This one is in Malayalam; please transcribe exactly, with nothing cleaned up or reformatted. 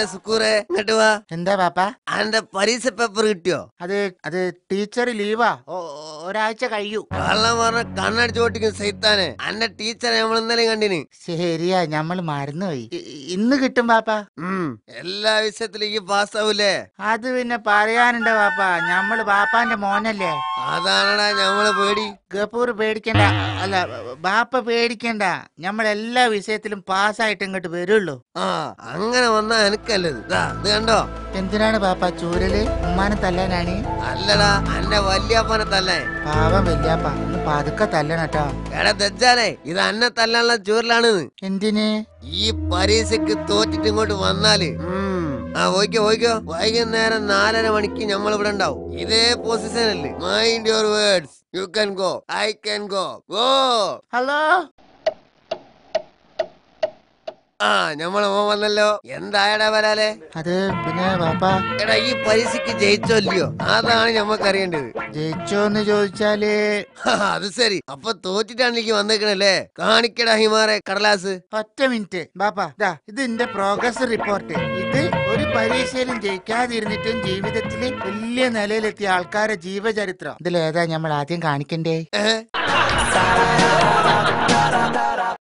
സുക്കൂറെ ഇങ്ങോട്ട് വാ. എന്താ പാപ്പാ? അന്റെ പരീക്ഷ പേപ്പർ കിട്ടിയോ? അത് അത് ടീച്ചർ ലീവാ, ഒരാഴ്ച കഴിയൂ. കള്ളം പറഞ്ഞ കണ്ണടിച്ചു പൊട്ടിക്കും സൈത്താനെ. അന്റെ ടീച്ചറെ നമ്മൾ ഇന്നലെ കണ്ടിന്. ശരിയാ, ഞമ്മള് മറന്നുപോയി. ഇന്ന് കിട്ടും പാപ്പാ. ഉം എല്ലാ വിഷയത്തിലും ഈ പാസ്സാവൂലേ? അത് പിന്നെ പറയാനുണ്ടോ പാപ്പാ, ഞമ്മള് പാപ്പാന്റെ മോനല്ലേ. അതാണടാ ഞമ്മള് പേടി. ഗഫൂർ പേടിക്കണ്ട, അല്ല ബാപ്പ പേടിക്കണ്ട. ഞമ്മളെല്ലാ വിഷയത്തിലും പാസ്സായിട്ട് ഇങ്ങോട്ട് വരുള്ളൂ. ആ അങ്ങനെ വന്നാ എനിക്കല്ലത്. ഇത് കണ്ടോ? എന്തിനാണ് പാപ്പ ചൂരല്? ഉമ്മാനെ തല്ലാനാണ്? അല്ലടാ, അന്റെ വല്യാപ്പനെ തല്ലാൻ. പാവം വല്യാപ്പ, ഒന്ന് പതുക്കെ തല്ലണട്ടോ. എടാ ദജ്ജാലേ, ഇത് അന്നെ തല്ലാനുള്ള ചൂരലാണ്. എന്തിന്? ഈ പരീക്ഷയ്ക്ക് തോറ്റിട്ട് ഇങ്ങോട്ട് വന്നാല് ആ ഓയ്ക്കോ ഓയ്ക്കോ വൈകുന്നേരം നാലര മണിക്ക് നമ്മൾ ഇവിടെ ഉണ്ടാവും. ഇതേ പൊസിഷൻ അല്ലേ? Mind your words. You can go, I can go. Go. Hello. ആ ഞമ്മള് മോൻ വന്നല്ലോ. എന്തായടാ വരാലേ? അത് പിന്നെ പാപ്പാ, എടാ ഈ പരീക്ഷയ്ക്ക് ജയിച്ചോ ഇല്ലയോ? അതാണ് ഞമ്മക്ക് അറിയേണ്ടത്. ജയിച്ചോന്ന് ചോദിച്ചാല് അത് ശരി. അപ്പൊ തോറ്റിട്ടാണ് എനിക്ക് വന്നേക്കണല്ലേ? കാണിക്കടാ ഹിമാറെ കടലാസ്. ഒറ്റ മിനിറ്റ് ബാപ്പാ, ദാ ഇത് എന്റെ പ്രോഗ്രസ് റിപ്പോർട്ട്. ഇത് ഒരു പരീക്ഷയിലും ജയിക്കാതിരുന്നിട്ടും ജീവിതത്തില് വലിയ നിലയിലെത്തിയ ആൾക്കാരെ ജീവചരിത്രം. ഇതിലേതാ നമ്മൾ ആദ്യം കാണിക്കണ്ടേ?